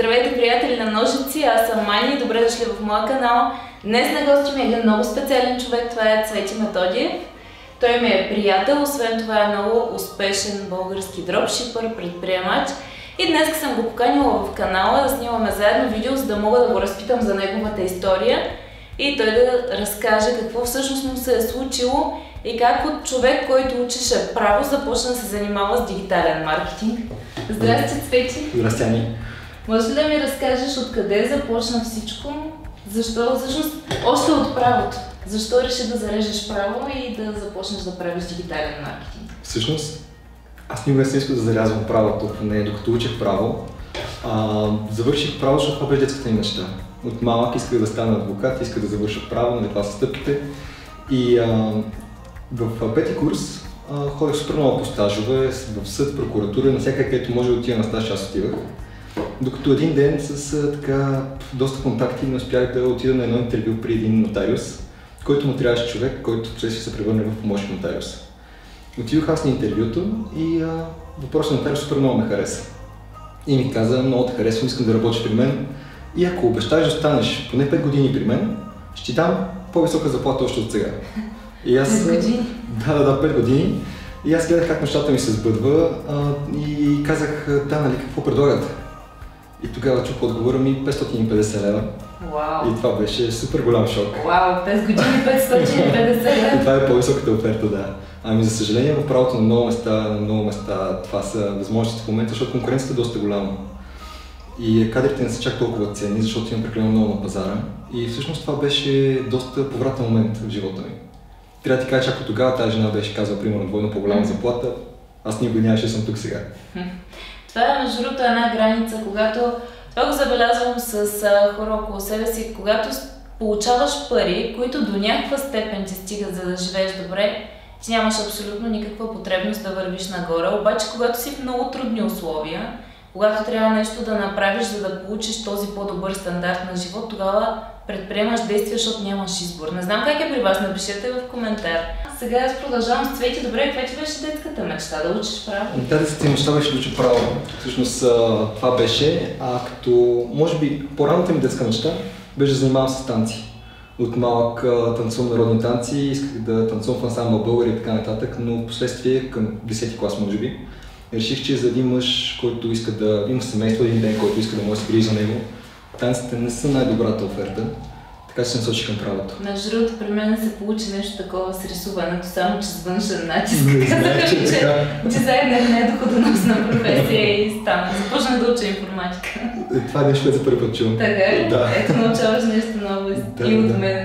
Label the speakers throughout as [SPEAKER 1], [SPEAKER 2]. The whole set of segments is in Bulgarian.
[SPEAKER 1] Здравейте, приятели на Ножици, аз съм Мани, добре дошли в моя канал. Днес на гости ми е един много специален човек, това е Цвети Методиев. Той ми е приятел, освен това е много успешен български дропшипър, предприемач. И днес съм го поканила в канала да снимаме заедно видео, за да мога да го разпитам за неговата история и той да разкаже какво всъщност му се е случило и как от човек, който учеше право, започна да се занимава с дигитален маркетинг. Здрасти, Цвети!
[SPEAKER 2] Здрасти, Ани!
[SPEAKER 1] Може ли да ми разкажеш откъде започна всичко? Защо, всъщност, още от правото? Защо реши да зарежеш право и да започнеш да правиш дигитален маркетинг?
[SPEAKER 2] Всъщност, аз никога не съм искал да зарязвам правото, поне докато учих право. Завърших право, защото това беше детската ми мечта. От малък исках да стана адвокат, исках да завърша право, нали, това са стъпките. И в пети курс ходех супер много по стажове, в съд, прокуратура, навсякъде, където може да отида на стаж, аз отивах. Докато един ден с така доста контакти не успях да отида на едно интервю при един нотариус, който му трябваше човек, който впоследствие се превърне в помощник нотариус. Отидох аз на интервюто и въпросът на нотариус супер много ме хареса. И ми каза, много те харесвам, искам да работиш при мен и ако обещаеш да останеш поне 5 години при мен, ще ти дам по-висока заплата още от сега. И аз,
[SPEAKER 1] 5 години?
[SPEAKER 2] Да, 5 години. И аз гледах как нещата ми се сбъдва и казах, да, нали, какво предлагате? И тогава чух отговора ми 550 лева.
[SPEAKER 1] Вау!
[SPEAKER 2] И това беше супер голям шок.
[SPEAKER 1] Вау, 5 години 550 лева!
[SPEAKER 2] И това е по-високата оферта, да. Ами за съжаление в правото на много места това са възможности в момента, защото конкуренцията е доста голяма. И кадрите не са чак толкова ценни, защото имам прекалено много на пазара. И всъщност това беше доста повратен момент в живота ми. Трябва да ти кажа, че ако тогава тази жена беше казала, примерно, двойно по-голяма заплата, аз никога нямаше да съм тук сега.
[SPEAKER 1] Това е между другото една граница, когато това го забелязвам с хора около себе си, когато получаваш пари, които до някаква степен ти стигат за да живееш добре, ти нямаш абсолютно никаква потребност да вървиш нагоре, обаче когато си в много трудни условия, когато трябва нещо да направиш, за да получиш този по-добър стандарт на живот, тогава предприемаш действия, защото нямаш избор. Не знам как е при вас, напишете в коментар. Сега аз продължавам с Цвети. Добре, каква ти беше детската мечта? Да учиш право?
[SPEAKER 2] Да, детската мечта беше да уча право. Всъщност това беше, като може би по-ранната ми детска мечта беше да занимавам с танци. От малък танцувам народни танци, исках да танцувам в ансамбъл българи и така нататък, но в последствие към 10-ти клас може би реших, че за един мъж, който иска да има семейство един ден, който иска да може да се грижи за него, танците не са най-добрата оферта, така че се насочих към правото.
[SPEAKER 1] Между другото, при мен се получи нещо такова с рисуването, само че с външен натиск.
[SPEAKER 2] Не знаех, че така.
[SPEAKER 1] Дизайнер не е доходоносна професия и стана. Започнах да уча информатика.
[SPEAKER 2] Това е нещо, което за първи път чувам.
[SPEAKER 1] Така ли?
[SPEAKER 2] Да.
[SPEAKER 1] Ето научаваш нещо ново и от мен.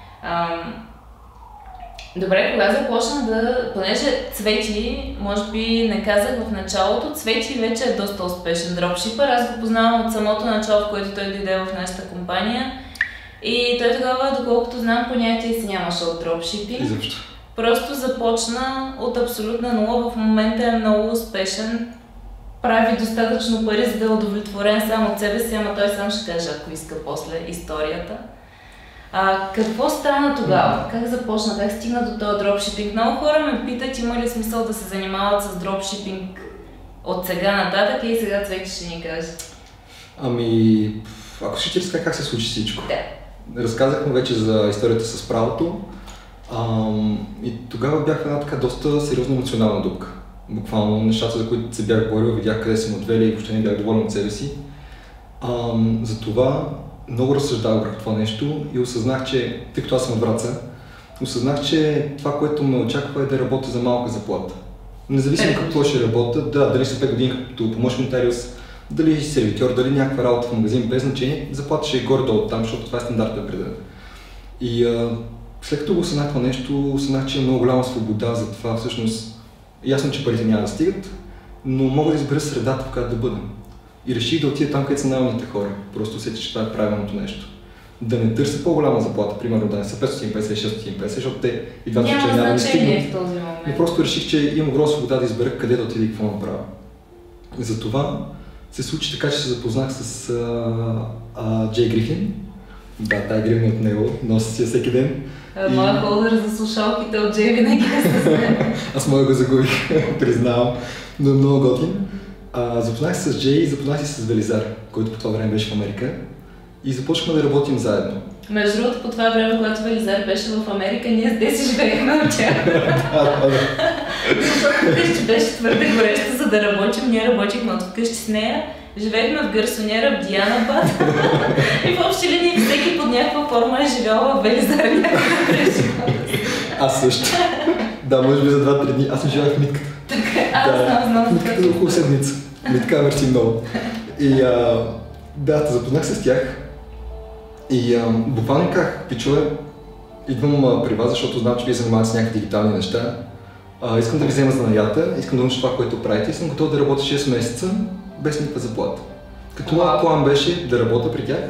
[SPEAKER 1] Добре, кога започна понеже Цвети, може би не казах в началото, Цвети вече е доста успешен дропшипър. Аз го познавам от самото начало, в което той дойде в нашата компания. И той тогава, доколкото знам, понятие си нямаше от дропшипинг.
[SPEAKER 2] Изобщо.
[SPEAKER 1] Просто започна от абсолютна нула, в момента е много успешен. Прави достатъчно пари, за да е удовлетворен сам от себе си, ама той сам ще каже, ако иска после историята. Какво стана тогава? Как започна? Как стигна до този дропшипинг? Много хора ме питат, има ли смисъл да се занимават с дропшипинг от сега нататък и сега Цвети ще ни каже.
[SPEAKER 2] Ами, ако ще ти разкажа как се случи всичко.
[SPEAKER 1] Да.
[SPEAKER 2] Разказахме вече за историята с правото и тогава бях една така доста сериозна емоционална дупка. Буквално нещата, за които се бях борил, видях къде съм отвели и въобще не бях доволен от себе си. Затова много разсъждавах върху това нещо и осъзнах, че, тъй като аз съм от Враца, осъзнах, че това, което ме очаква е да работя за малка заплата. Независимо какво ще работя, дали са 5 години като помощник нотариус, дали сервитьор, дали някаква работа в магазин, без значение, заплата ще е горе-долу там, защото това е стандартът преда. И след като го осъзнах това нещо, осъзнах, че е много голяма свобода за това всъщност. Ясно, че парите няма да стигат, но мога да избера средата, в която да бъда. И реших да отида там, където са най-умните хора. Просто усетих, че това е правилното нещо. Да не търся по-голяма заплата, примерно да не са 550-650, защото те и двата случая няма да стигнат.
[SPEAKER 1] В този момент.
[SPEAKER 2] Но просто реших, че имам огромна свобода да избера къде да отида и какво направя. Затова се случи така, че се запознах с Джей Грифин. Да, тая гривна от него, носи си я всеки ден.
[SPEAKER 1] Моя холдър за слушалките от Джей винаги е с мен.
[SPEAKER 2] Аз моя го загубих, признавам, но много готин. Запознах се с Джей и запознах се с Велизар. който по това време беше в Америка и започнахме да работим заедно.
[SPEAKER 1] Между другото, по това време, когато Велизар беше в Америка, ние с Деси живеехме от тях. Защото вкъщи беше твърде горещо, за да работим. Ние работихме от вкъщи с нея. Живеехме в Гарсонера, в Дианабад. И в общи линии всеки под някаква форма е живял в Велизар някакъв живота.
[SPEAKER 2] Аз също. Да, може би за 2-3 дни. Аз съм живял в Митката.
[SPEAKER 1] Така, знам.
[SPEAKER 2] Митката около седмица. Митка, мерси много. И да, запознах се с тях. И буквално казах, пичове, идвам при вас, защото знам, че вие занимавате с някакви дигитални неща. Искам да ви взема за наята, искам да науча това, което правите и съм готов да работя 6 месеца без никаква заплата. Като моят план беше да работя при тях,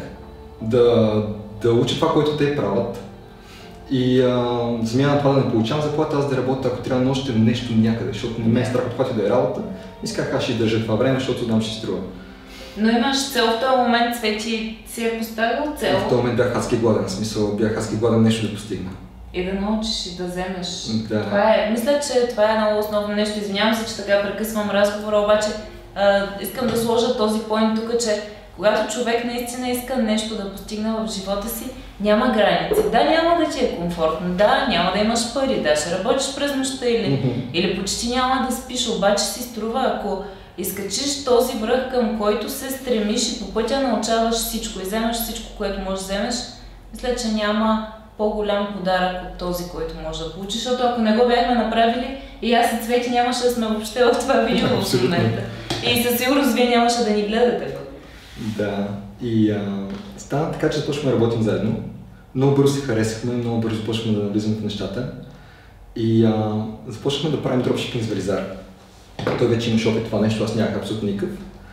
[SPEAKER 2] да уча това, което те правят и замяна на това да не получавам заплата, аз да работя, ако трябва още нещо някъде, защото не ме е страх от каквато и да е работа. И си казах, аз ще държа това време, защото знам, че ще струва.
[SPEAKER 1] Но имаш цел в този момент, Цвети си е поставил цел?
[SPEAKER 2] В този момент бях адски гладен, в смисъл бях адски гладен нещо да постигна.
[SPEAKER 1] И да научиш и да вземеш.
[SPEAKER 2] Да.
[SPEAKER 1] Мисля, че това е много основно нещо. Извинявам се, че така прекъсвам разговора, обаче искам да сложа този поинт тук, че когато човек наистина иска нещо да постигне в живота си, няма граници. Да, няма да ти е комфортно, да, няма да имаш пари, да, ще работиш през нощта или почти няма да спиш, обаче си струва, ако изкачиш този връх, към който се стремиш и по пътя научаваш всичко и вземаш всичко, което можеш да вземеш, мисля, че няма по-голям подарък от този, който можеш да получиш, защото ако не го бяхме направили, и аз и Цвети нямаше да сме въобще в това видео в момента. И със сигурност вие нямаше да ни гледате.
[SPEAKER 2] Да, и стана така, че започваме да работим заедно. Много бързо се харесахме, много бързо започваме да навлизаме в нещата. И започнахме да правим дропшипинг с Велизар. Той вече имаше опит това нещо, аз нямах абсолютно никакъв.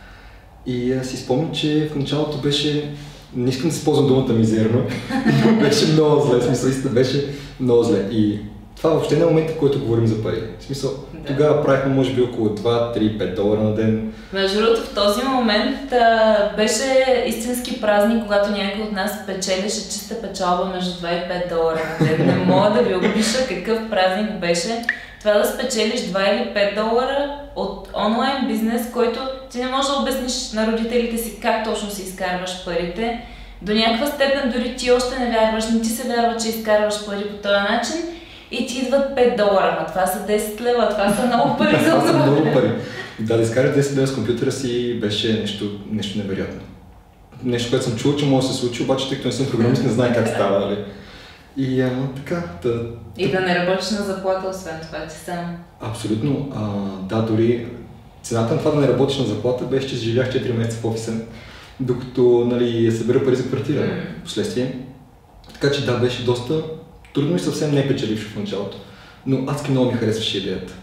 [SPEAKER 2] И си спомням, че в началото беше, не искам да се ползвам думата мизерно, но беше много зле, в смисъл истина беше много зле. И това въобще не е момента, в който говорим за пари. В смисъл, тогава правихме може би около 2, 3, 5 долара на ден.
[SPEAKER 1] Между другото, в този момент беше истински празник, когато някой от нас печелеше чиста печалба между 2 и 5 долара на ден. Не мога да ви опиша какъв празник беше. Това да спечелиш 2 или 5 долара от онлайн бизнес, който ти не можеш да обясниш на родителите си как точно си изкарваш парите. До някаква степен дори ти още не вярваш, не ти се вярва, че изкарваш пари по този начин и ти идват 5 долара, но това са 10 лева, това са много пари за
[SPEAKER 2] това са много пари. Да изкараш 10 лева с компютъра си беше нещо невероятно. Нещо, което съм чул, че може да се случи, обаче тъй като не съм програмист, не знае как става, нали? И така,
[SPEAKER 1] И да не работиш на заплата, освен това, ти сам.
[SPEAKER 2] Абсолютно. Да, дори цената на това да не работиш на заплата беше, че живях 4 месеца в офиса, докато нали, събера пари за квартира впоследствие. Така че да, беше доста трудно и съвсем не печелившо в началото. Но адски много ми харесваше идеята.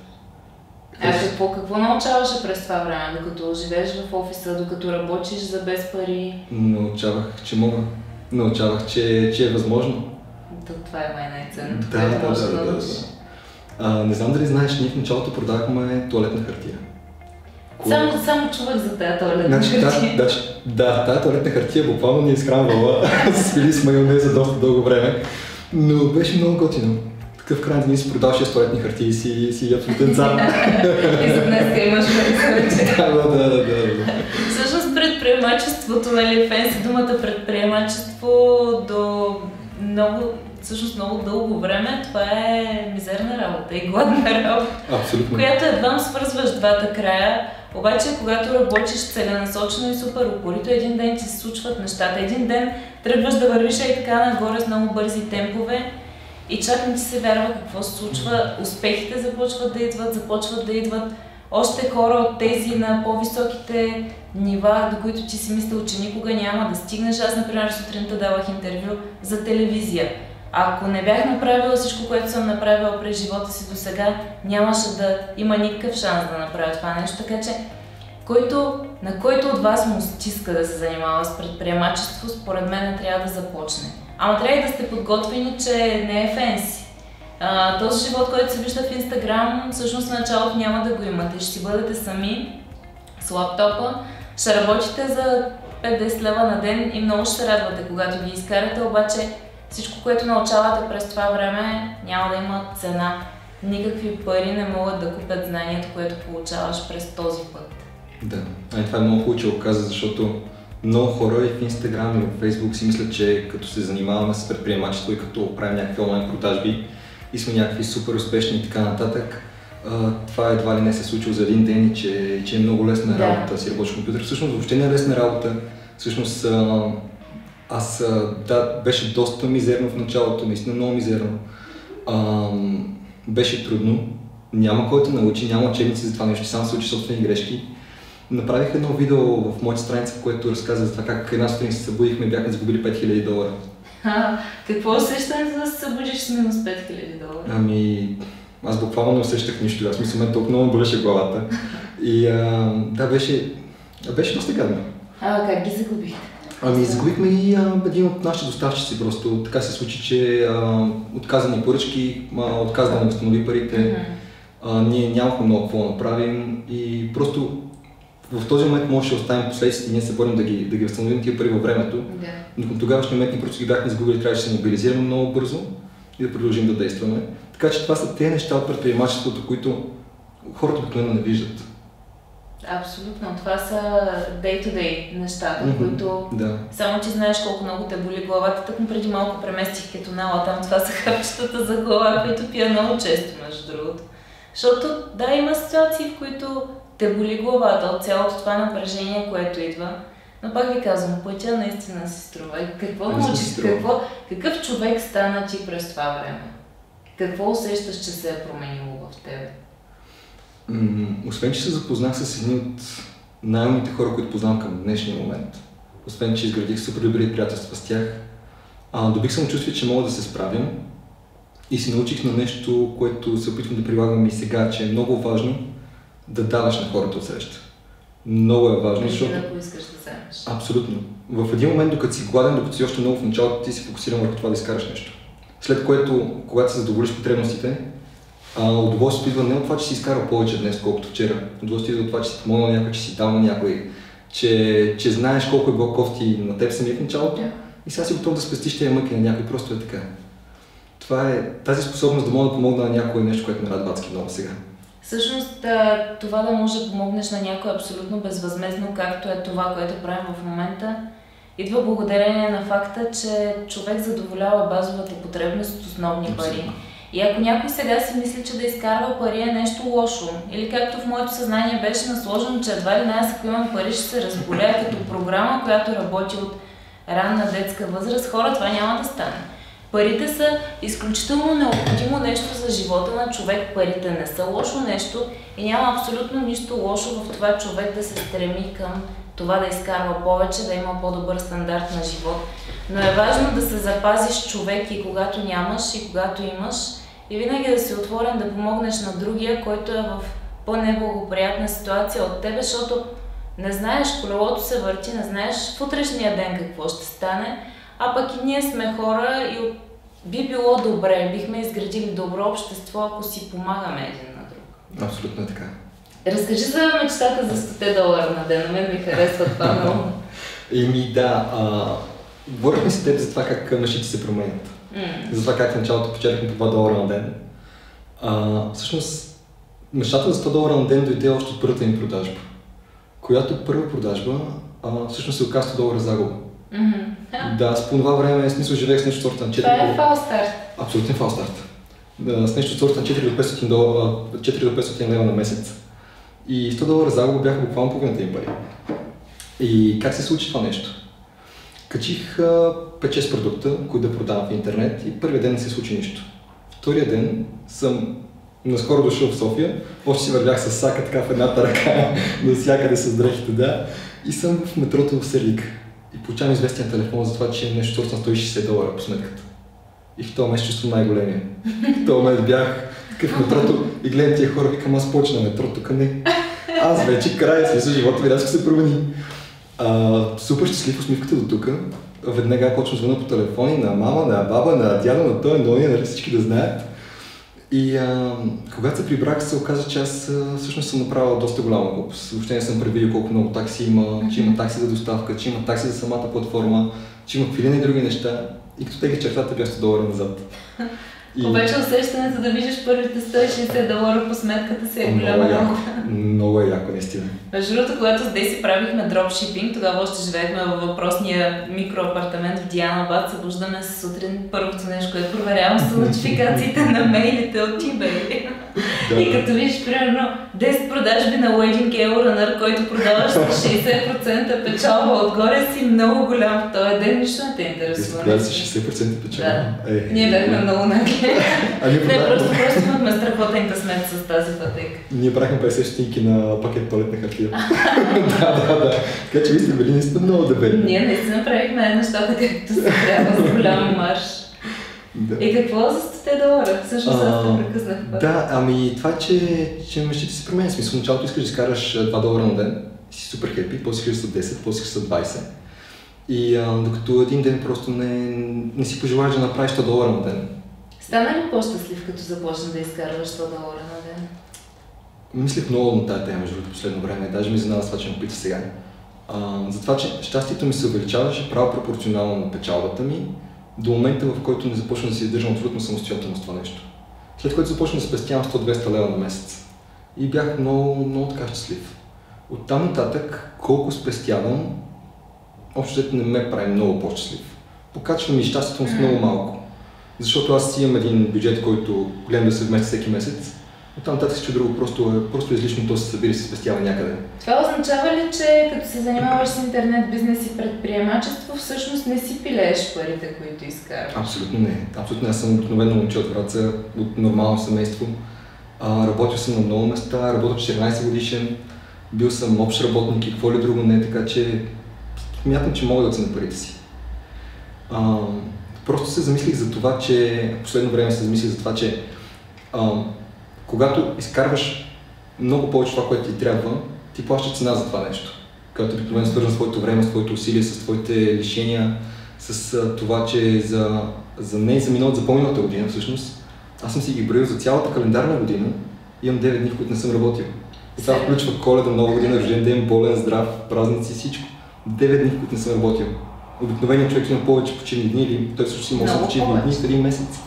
[SPEAKER 1] Какво научаваше през това време, докато живееш в офиса, докато работиш за без пари?
[SPEAKER 2] Научавах, че мога. Научавах, че е възможно.
[SPEAKER 1] Това е най-ценното.
[SPEAKER 2] Да. Не знам дали знаеш, ние в началото продавахме тоалетна хартия.
[SPEAKER 1] Само чувах за тази тоалетна хартия.
[SPEAKER 2] Да, тази тоалетна хартия буквално ни изхранвала с фили с майонез за доста дълго време, но беше много готино. Такъв крайен дни си продал 6 тоалетни хартии и си абсолютен цар.
[SPEAKER 1] И за днеска имаш пари.
[SPEAKER 2] Да.
[SPEAKER 1] Всъщност предприемачеството, нали, фенси думата предприемачество до много дълго време, това е мизерна работа и гладна работа.
[SPEAKER 2] Абсолютно.
[SPEAKER 1] Която едва свързваш двата края, обаче когато работиш целенасочено и супер упорито, един ден ти се случват нещата. Един ден тръгваш да вървиш и така нагоре с много бързи темпове и чак не ти се вярва какво се случва. Успехите започват да идват. Още хора от тези на по-високите нива, до които ти си мислил, че никога няма да стигнеш. Аз, например, сутринта давах интервю за телевизия. Ако не бях направила всичко, което съм направила през живота си до сега, нямаше да има никакъв шанс да направя това нещо. Така че, на който от вас му стиска да се занимава с предприемачество, според мен трябва да започне. Ама трябва и да сте подготвени, че не е фенси. Този живот, който се вижда в Инстаграм, всъщност в началото няма да го имате. Ще си бъдете сами с лаптопа, ще работите за 5-10 лева на ден и много ще се радвате, когато ги изкарате, обаче всичко, което научавате през това време, няма да има цена. Никакви пари не могат да купят знанието, което получаваш през този път.
[SPEAKER 2] Да, това е много хубаво, че го каза, защото много хора и в Инстаграм и в Фейсбук си мислят, че като се занимаваме с предприемачество и като правим някакви онлайн продажби и сме някакви супер успешни и така нататък, това едва ли не се е случило за един ден и че е много лесна работа да си работиш компютър. Всъщност въобще не е лесна работа. Всъщност беше доста мизерно в началото, наистина много мизерно. Беше трудно, няма кой да научи, няма учебници за това нещо, сам се учи собствени грешки. Направих едно видео в моята страница, в което разказа за това как една сутрин се събудихме и бяхме загубили $5000.
[SPEAKER 1] Какво усещането да се събудиш с минус $5000?
[SPEAKER 2] Аз буквално не усещах нищо, аз мисля, мен толкова много болеше главата. И беше доста гадно.
[SPEAKER 1] Как ги загубихте?
[SPEAKER 2] Загубихме и един от нашите доставчици, просто така се случи, че отказани поръчки, отказа да ни възстанови парите, ние нямахме много какво да направим и просто в този момент можеше да оставим последствия и ние се борим да ги възстановим тия пари във времето, но към тогавашния момент ние просто ги бяхме загубили, трябваше да се мобилизираме много бързо и да продължим да действаме. Така че това са тези неща от предприемачеството, които хората обикновено не виждат.
[SPEAKER 1] Абсолютно. Това са day-to-day нещата, които само че знаеш колко много те боли главата. Тъкмо преди малко преместих кетонала, там това са хапчетата за глава, които пия много често, между другото. Защото има ситуации, в които те боли главата от цялото това напрежение, което идва. Но пак ви казвам, пътя наистина се струва. Какво научиш? Какъв човек стана ти през това време? Какво усещаш, че се е променило в тебе?
[SPEAKER 2] Освен, че се запознах с едни от най-умните хора, които познавам към днешния момент, освен, че изградих супер добри приятелства с тях, добих самочувствие, че мога да се справям и се научих на нещо, което се опитвам да прилагам и сега, че е много важно да даваш на хората отсреща. Много е важно,
[SPEAKER 1] защото... ако искаш да вземеш.
[SPEAKER 2] Абсолютно. В един момент, докато си гладен, докато си още много в началото, ти си фокусиран върху това да изкараш нещо. След което, когато се задоволиш потребностите, удоволствието идва не от това, че си изкарал повече днес, колкото вчера. Удоволствието идва от това, че си помогнал някой, че си дал на някой, че знаеш колко е било кофти на теб самия в началото и сега си готов да спестиш тези мъки на някой, просто е така. Това е тази способност да мога да помогна на някой нещо, което ме радва адски много сега.
[SPEAKER 1] Всъщност това да може да помогнеш на някой абсолютно безвъзмездно, както е това, което правим в момента, идва благодарение на факта, че човек задоволява базовата потребност от основни пари. И ако някой сега си мисли, че да изкарва пари е нещо лошо, или както в моето съзнание беше насложено, че едва ли не аз, ако имам пари, ще се разболя като програма, която работи от ранна детска възраст, хора, това няма да стане. Парите са изключително необходимо нещо за живота на човек. Парите не са лошо нещо и няма абсолютно нищо лошо в това човек да се стреми към това да изкарва повече, да има по-добър стандарт на живот. Но е важно да се запазиш човек и когато нямаш, и когато имаш, и винаги да си отворен да помогнеш на другия, който е в по-неблагоприятна ситуация от тебе, защото не знаеш, колелото се върти, не знаеш в утрешния ден какво ще стане, а пък и ние сме хора и би било добре, бихме изградили добро общество, ако си помагаме един на друг.
[SPEAKER 2] Абсолютно така.
[SPEAKER 1] Разкажи за мечтата за $100 на ден, на мен ми харесва това много.
[SPEAKER 2] Говорихме с теб за това как мечтите се променят. За това как в началото печелихме по $2 на ден. Всъщност, мечтата за $100 на ден дойде още от първата им продажба, която първа продажба всъщност се оказа $100 загуба. Да, с по това време, смисъл, живеех с нещо сорта на 4.
[SPEAKER 1] Това е фалстарт.
[SPEAKER 2] Абсолютен фалстарт. С нещо сорта на 4 до $500 лева на месец. И $100 загуба бяха буквално половината им пари. И как се случи това нещо? Качих 5-6 продукта, които да продавам в интернет и първият ден не се случи нищо. Втория ден съм наскоро дошъл в София, още си вървях с сака така в едната ръка, навсякъде с дрехите, и съм в метрото в Серлик. И получавам известия на телефон за това, че нещо сорта на $160 по сметката. И в този месец чувствам най-големия. В този момент бях такъв в метрото и гледам тия хора, викам, аз почна метрото, тук не. Аз вече края, смисъл, живота ми рязко се промени. Супер щастлив усмивката до тук. Веднага почвам звъна по телефони на мама, на баба, на дядо, на той, на ония, всички да знаят. И когато се прибрах, се оказа, че аз всъщност съм направил доста голяма глупост. Въобще не съм предвидил колко много такси има, че има такси за доставка, че има такси за самата платформа, че има какви и други неща. И като теглих чертата, бях $100 назад.
[SPEAKER 1] Обаче усещането да виждаш първите $160 по сметката си е голяма.
[SPEAKER 2] Много е яко, наистина.
[SPEAKER 1] Между другото, когато с Деси правихме дропшипинг, тогава още живеехме във въпросния микроапартамент в Дианабад, събуждаме се сутрин, първото нещо, което проверявам са нотификациите на мейлите от eBay. И като видиш, примерно, 10 продажби на Wedding Runner, който продаваш с 60% печалба отгоре, си много голям в този ден, нищо не те интересува.
[SPEAKER 2] Да, с 60% печалба.
[SPEAKER 1] Да. Ние бяхме много наги. Не, просто имахме страхотен късмет с тази пътека.
[SPEAKER 2] Ние правихме 50 стотинки на пакет туалетна хартия. Да. Така че ви сте били наистина много дебели.
[SPEAKER 1] Ние наистина правихме нещата, както се трябва, с голям марш. Да. И какво за $100? Всъщност аз те прекъснах път.
[SPEAKER 2] Да, ами това, че мечтите се променят. Смисъл, в началото искаш да изкараш $2 на ден, си супер хепи, после искаш са 10, после искаш са 20. И докато един ден просто не си пожелаеш да направиш $100 на ден.
[SPEAKER 1] Стана ли по-щастлив, като започна да изкарваш $100 на ден?
[SPEAKER 2] Мислих много на тази тема, между другото, последно време. Даже ми изненада с това, че ме пита сега. За това, че щастието ми се увеличаваше право пропорционално на печалбата ми, до момента, в който не започна да си издържам абсолютно самостоятелно с това нещо. След което започна да спестявам 100-200 лева на месец. И бях много така щастлив. Оттам нататък, колко спестявам, общо не ме прави много по-щастлив. Покачва ми щастието с много малко. Защото аз имам един бюджет, който гледам да се вмести всеки месец. Оттам нататък всичко друго просто излишно, то се събира и се спестява някъде.
[SPEAKER 1] Това означава ли, че като се занимаваш с интернет бизнес и предприемачество, всъщност не си пилееш парите, които изкарваш?
[SPEAKER 2] Абсолютно не. Абсолютно. Аз съм обикновено момче от Враца, от нормално семейство. Работил съм на много места, работил 14 годишен, бил съм общ работник и какво ли друго не, така че смятам, че мога да оценя парите си. Просто се замислих за това, че последно време се замислих за това, че когато изкарваш много повече това, което ти трябва, ти плащаш цена за това нещо. Като обикновено свързан с твоето време, с твоите усилия, с твоите лишения, с това, че за миналата, за по-миналата година всъщност, аз съм си ги броил за цялата календарна година, имам 9 дни, в които не съм работил. И това включва Коледа, Нова година, рожден ден, болен, здрав, празници, всичко. 9 дни, в които не съм работил. Обикновеният човек има повече почивни дни или той също си има 8 почивни дни в един месец.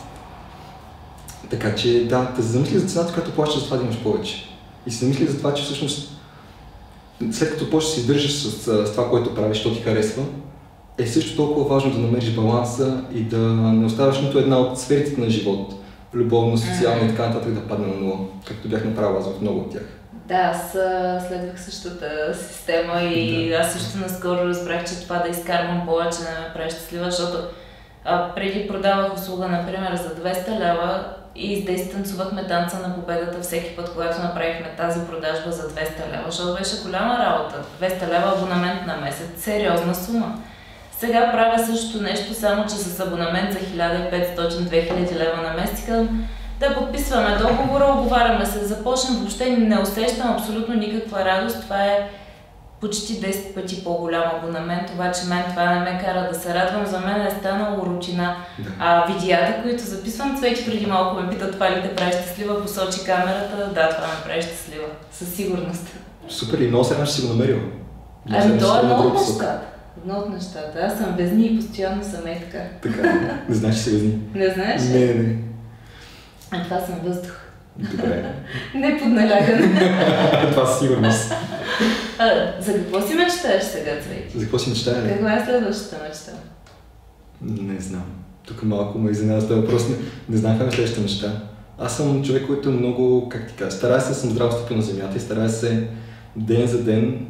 [SPEAKER 2] Така че да, те замисли за цената, която плащаш за това да имаш повече. И се замисли за това, че всъщност след като почнеш да се издържаш с това, което правиш, що ти харесва, е също толкова важно да намериш баланса и да не оставаш нито една от сферите на живот, любовно, социално и така нататък да падне на нула, както бях направил аз в много от тях.
[SPEAKER 1] Да, аз следвах същата система и аз също наскоро разбрах, че това да изкарвам повече не ме прави щастлива, защото преди продавах услуга, например, за 200 лева и с Деси танцувахме танца на победата всеки път, когато направихме тази продажба за 200 лева, защото беше голяма работа. 200 лева абонамент на месец, сериозна сума. Сега правя същото нещо, само че с абонамент за 1500-2000 лева на месец. Да подписваме договора, оговаряме се, започнем, въобще не усещам абсолютно никаква радост. Това е почти 10 пъти по-голям абонамент, обаче мен това не ме кара да се радвам, за мен е станало рутина. Видеята, които записвам, Цвети преди малко ме питат, това ли те прави щастлива, посочи камерата, да, това ме прави щастлива, със сигурност.
[SPEAKER 2] Супер, и много сега ще си го намерил.
[SPEAKER 1] Това е много от нещата. Едно от нещата. Аз съм везни и постоянно съм така.
[SPEAKER 2] Така, не знаеш, че си везни.
[SPEAKER 1] Не знаеш?
[SPEAKER 2] Не.
[SPEAKER 1] Това съм въздух.
[SPEAKER 2] Добре.
[SPEAKER 1] Не под налягане.
[SPEAKER 2] Това със сигурност.
[SPEAKER 1] За какво си мечтаеш сега, Цвети?
[SPEAKER 2] За какво си мечтая?
[SPEAKER 1] Каква е следващата мечта?
[SPEAKER 2] Не знам. Тук малко ме изненада с този въпрос. Не знам каква е следващата мечта. Аз съм човек, който е много, как ти кажа, старая се да съм здрав стъпил на земята и старая се ден за ден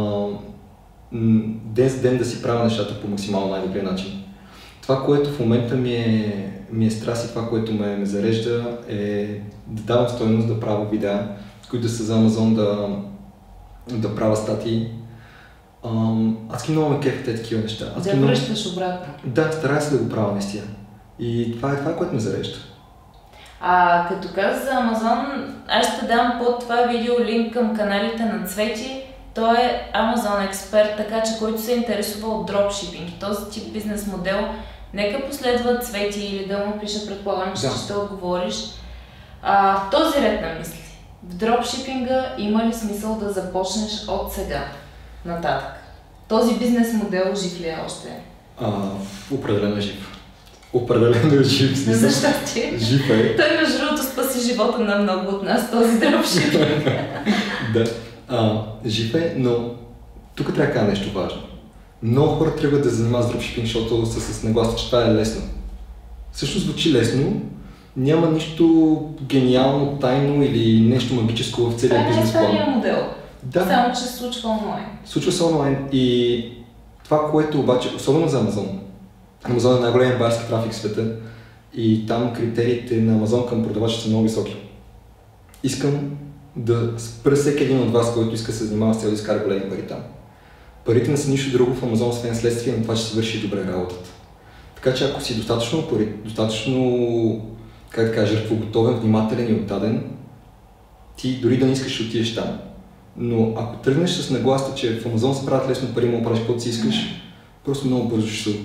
[SPEAKER 2] да си правя нещата по максимално най-добрия начин. Това, което в момента ми е страст и това, което ме зарежда, е да давам стойност, да правя видеа, които са за Амазон, да правя статии. Аз много ме кефят такива неща.
[SPEAKER 1] Да връщаш обратно.
[SPEAKER 2] Да, старая се да го правя наистина. И това е което ме зарежда.
[SPEAKER 1] Като каза за Амазон, аз ще дам под това видео линк към каналите на Цвети. Той е Амазон експерт, така че който се интересува от дропшипинг и този тип бизнес модел, нека последва Цвети или да му пише, предполагам, че ще отговориш. В този ред на мисли, в дропшипинга има ли смисъл да започнеш от сега нататък? Този бизнес модел жив ли е още?
[SPEAKER 2] Определено жив. Определено е жив.
[SPEAKER 1] За щастие.
[SPEAKER 2] Жив е.
[SPEAKER 1] Той между другото спаси живота на много от нас, този дропшипинг.
[SPEAKER 2] Да, жив е, но тук трябва да кажа нещо важно. Много хора тръгват да занимават с дропшипинг, защото са с нагласа, че това е лесно. Всъщност звучи лесно, няма нищо гениално, тайно или нещо магическо в целия бизнес план.
[SPEAKER 1] Това е модел.
[SPEAKER 2] Да.
[SPEAKER 1] Само, че се случва онлайн.
[SPEAKER 2] Случва се онлайн и това, което обаче, особено за Амазон, Амазон е най-големият барски трафик в света и там критериите на Амазон към продавачите са много високи. Искам да спра всеки един от вас, който иска да се занимава с цел да изкара големи пари там. Парите не са нищо друго в Амазон, освен следствие на това, че се върши добре работата. Така че ако си достатъчно как да кажа, жертвоготовен, внимателен и отдаден, ти дори да не искаш да отидеш там. Но ако тръгнеш с нагласта, че в Амазон се правят лесно пари, мога правиш каквото си искаш, просто много бързо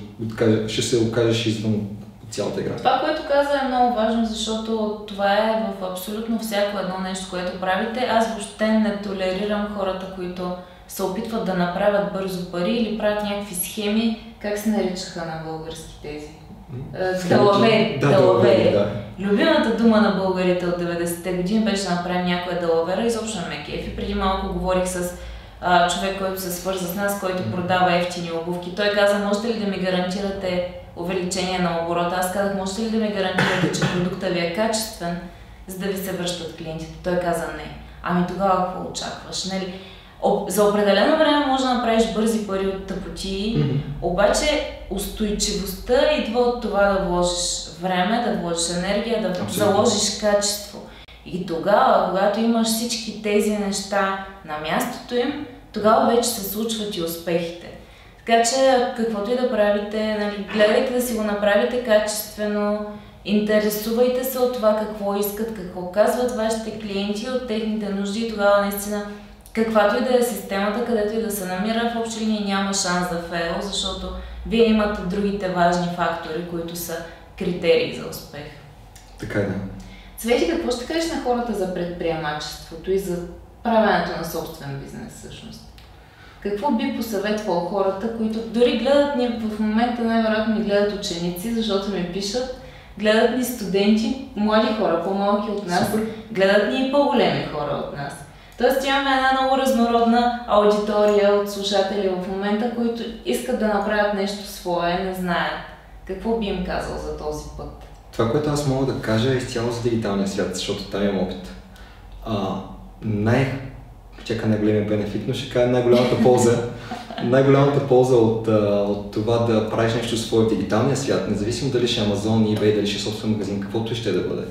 [SPEAKER 2] ще се окажеш извън цялата игра.
[SPEAKER 1] Това, което каза е много важно, защото това е в абсолютно всяко едно нещо, което правите. Аз въобще не толерирам хората, които се опитват да направят бързо пари или правят някакви схеми, как се наричаха на български тези? Далавери.
[SPEAKER 2] Да.
[SPEAKER 1] Любимата дума на българите от 90-те години беше да направим някоя далавера, изобщо не ме кефи. Преди малко говорих с човек, който се свърза с нас, който продава ефтини обувки. Той каза, можете ли да ми гарантирате увеличение на оборота? Аз казах, можете ли да ми гарантирате, че продуктът ви е качествен, за да ви се връщат клиентите? Той каза не. Ами тогава какво очакваш? Нали? За определено време може да направиш бързи пари от тъпоти, обаче устойчивостта идва от това да вложиш време, да вложиш енергия, да заложиш качество. И тогава, когато имаш всички тези неща на мястото им, тогава вече се случват и успехите. Така че каквото и да правите, нали, гледайте да си го направите качествено, интересувайте се от това какво искат, какво казват вашите клиенти, от техните нужди и тогава наистина каквато и да е системата, където и да се намира, в общи линии няма шанс да фейл, защото вие имате другите важни фактори, които са критерии за успех.
[SPEAKER 2] Така е, да.
[SPEAKER 1] Цвети, какво ще кажеш на хората за предприемачеството и за правенето на собствен бизнес всъщност? Какво би посъветвал хората, които дори гледат ни в момента, най-вероятно ни гледат ученици, защото ми пишат, гледат ни студенти, млади хора, по-малки от нас, гледат ни и по-големи хора от нас. Тоест имаме една много разнородна аудитория от слушатели в момента, които искат да направят нещо свое, не знаят. Какво би им казал за този път?
[SPEAKER 2] Това, което аз мога да кажа е изцяло за дигиталния свят, защото там имам опит. Най-големия бенефит, но ще кажа най-голямата полза. Най-голямата полза от това да правиш нещо свое в дигиталния свят, независимо дали ще Amazon, eBay, дали ще собствен магазин, каквото ще да бъде,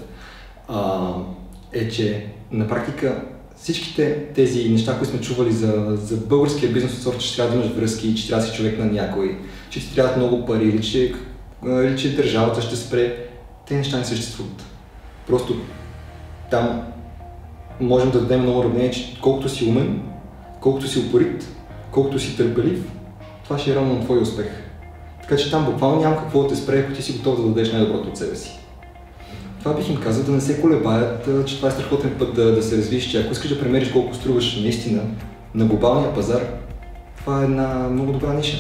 [SPEAKER 2] е, че на практика всичките тези неща, които сме чували за българския бизнес от сорта, че трябва да имаш връзки, че трябва да си човек на някой, че ти трябват много пари или че държавата ще спре, те неща не съществуват. Просто там можем да дадем много уравнение, че колкото си умен, колкото си упорит, колкото си търпелив, това ще е равно на твой успех. Така че там буквално няма какво да те спре, ако ти си готов да дадеш най-доброто от себе си. Това бих им казал, да не се колебаят, че това е страхотен път да се развиеш, че ако искаш да премериш колко струваш наистина на глобалния пазар, това е една много добра ниша.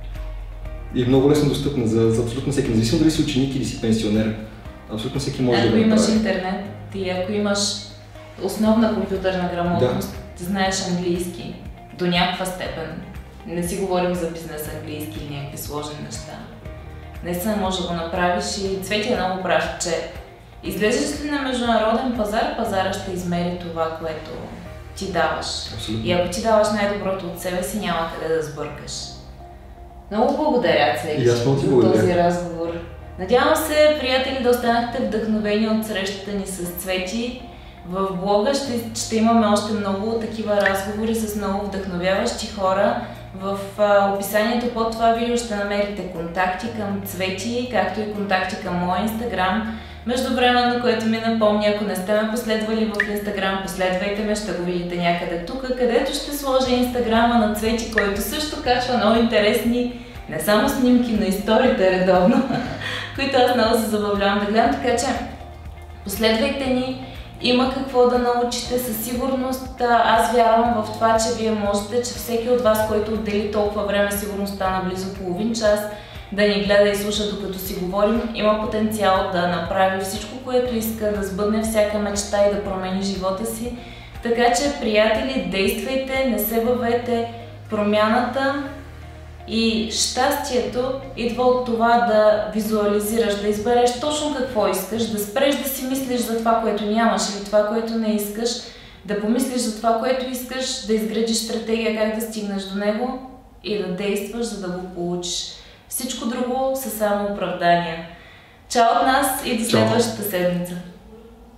[SPEAKER 2] И много лесно достъпна за абсолютно всеки, независимо дали си ученик или си пенсионер, абсолютно всеки може да го направи.
[SPEAKER 1] Ако имаш интернет и ако имаш основна компютърна грамотност, да. Знаеш английски до някаква степен, не си говорим за бизнес английски или някакви сложни неща, наистина може да го направиш и Цвети е много прав, че излезеш ли на международен пазар, пазара ще измери това, което ти даваш.
[SPEAKER 2] Абсолютно.
[SPEAKER 1] И ако ти даваш най-доброто от себе си, няма къде да сбъркаш. Много благодаря, Цвети, за този разговор. Надявам се, приятели, да останахте вдъхновени от срещата ни с Цвети. В блога ще имаме още много такива разговори с много вдъхновяващи хора. В описанието под това видео ще намерите контакти към Цвети, както и контакти към моя Инстаграм. Междувременно, което ми напомня, ако не сте ме последвали в Инстаграм, последвайте ме, ще го видите някъде тук, където ще сложа Инстаграма на Цвети, който също качва много интересни, не само снимки, но и сторите редовно, които аз много се забавлявам да гледам, така че последвайте ни. Има какво да научите със сигурност. Аз вярвам в това, че вие можете, че всеки от вас, който отдели толкова време, сигурно стана близо половин час, да ни гледа и слуша докато си говорим, има потенциал да направи всичко, което иска, да сбъдне всяка мечта и да промени живота си. Така че, приятели, действайте, не се бавете. Промяната и щастието идва от това да визуализираш, да избереш точно какво искаш, да спреш да си мислиш за това, което нямаш или това, което не искаш, да помислиш за това, което искаш, да изградиш стратегия как да стигнеш до него и да действаш, за да го получиш. Всичко друго са само оправдания. Чао от нас и до следващата седмица!